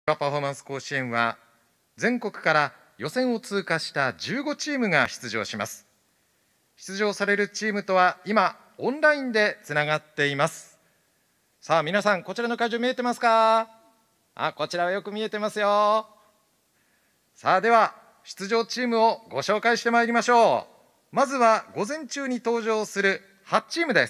パフォーマンス甲子園は全国から予選を通過した15チームが出場します。出場されるチームとは今オンラインでつながっています。さあ皆さん、こちらの会場見えてますか？こちらはよく見えてますよ。さあでは出場チームをご紹介してまいりましょう。まずは午前中に登場する8チームです。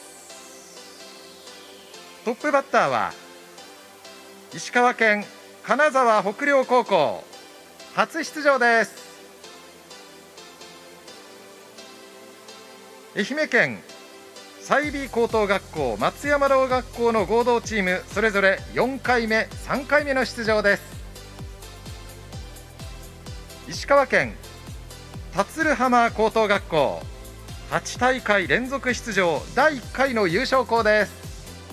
トップバッターは石川県金沢北陵高校、初出場です。愛媛県済美高等学校松山ろう学校の合同チーム、それぞれ4回目3回目の出場です。石川県辰巳浜高等学校、8大会連続出場第1回の優勝校です。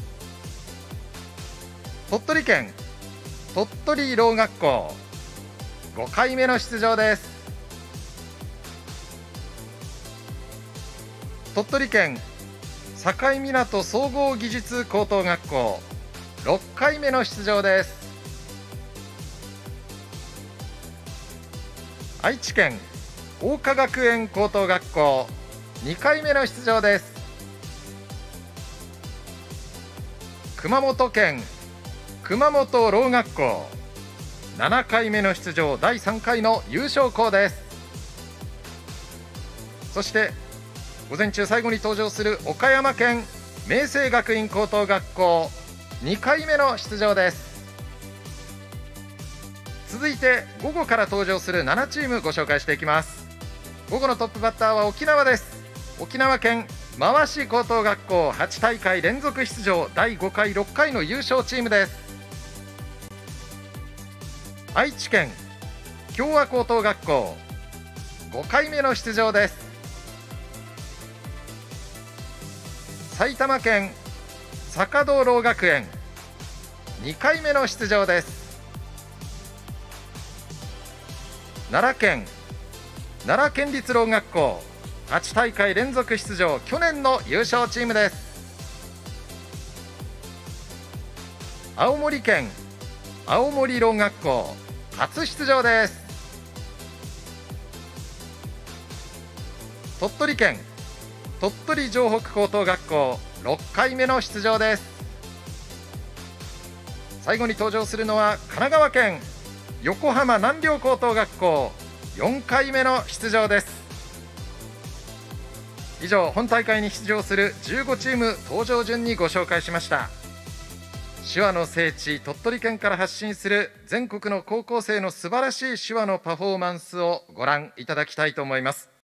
鳥取県鳥取ろう学校、5回目の出場です。鳥取県境港総合技術高等学校、6回目の出場です。愛知県桜花学園高等学校、2回目の出場です。熊本県熊本ろう学校、7回目の出場第3回の優勝校です。そして午前中最後に登場する岡山県明星学院高等学校、2回目の出場です。続いて午後から登場する7チームご紹介していきます。午後のトップバッターは沖縄です。沖縄県回し高等学校、8大会連続出場第5回6回の優勝チームです。愛知県共和高等学校、5回目の出場です。埼玉県坂戸ろう学園、2回目の出場です。奈良県奈良県立ろう学校、8大会連続出場去年の優勝チームです。青森県青森ろう学校、初出場です。鳥取県鳥取城北高等学校、6回目の出場です。最後に登場するのは神奈川県横浜南陵高等学校、4回目の出場です。以上、本大会に出場する15チーム登場順にご紹介しました。手話の聖地鳥取県から発信する全国の高校生の素晴らしい手話のパフォーマンスをご覧いただきたいと思います。